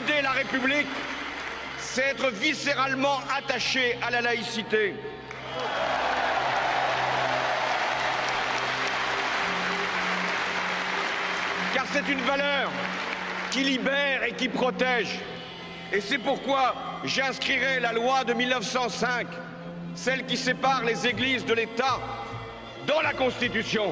Aider la République, c'est être viscéralement attaché à la laïcité. Car c'est une valeur qui libère et qui protège. Et c'est pourquoi j'inscrirai la loi de 1905, celle qui sépare les églises de l'État, dans la Constitution.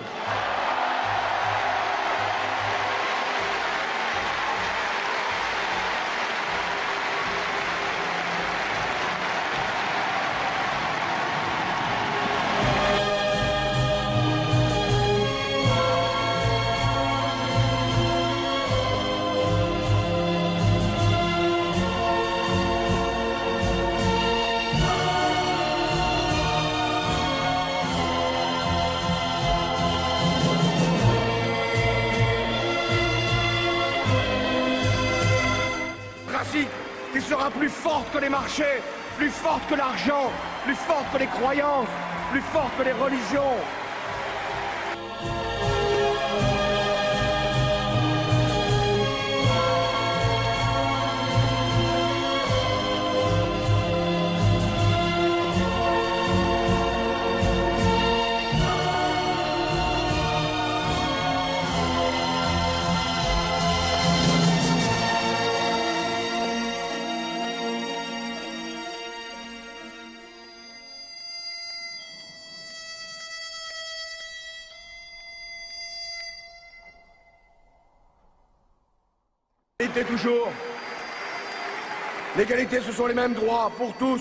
Qui sera plus forte que les marchés, plus forte que l'argent, plus forte que les croyances, plus forte que les religions. L'égalité toujours. L'égalité, ce sont les mêmes droits pour tous,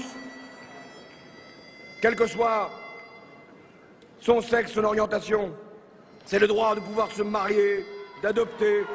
quel que soit son sexe, son orientation. C'est le droit de pouvoir se marier, d'adopter.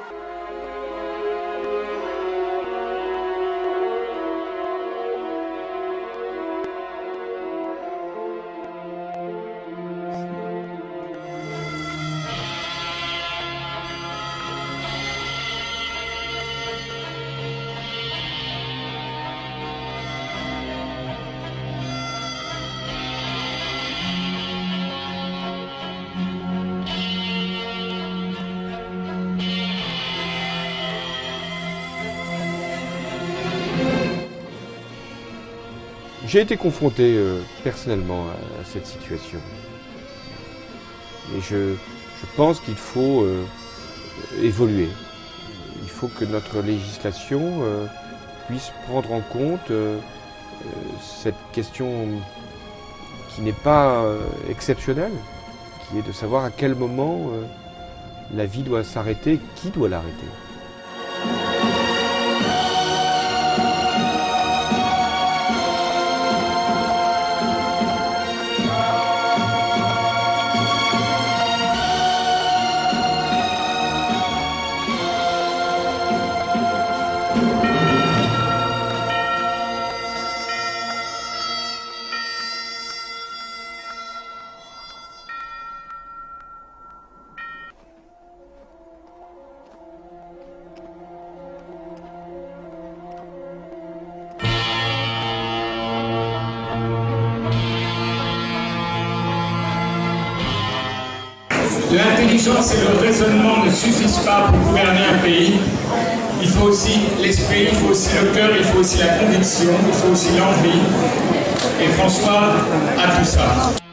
J'ai été confronté personnellement à cette situation. Et je pense qu'il faut évoluer. Il faut que notre législation puisse prendre en compte cette question qui n'est pas exceptionnelle, qui est de savoir à quel moment la vie doit s'arrêter, qui doit l'arrêter. L'intelligence et le raisonnement ne suffisent pas pour gouverner un pays. Il faut aussi l'esprit, il faut aussi le cœur, il faut aussi la conviction, il faut aussi l'envie. Et François a tout ça.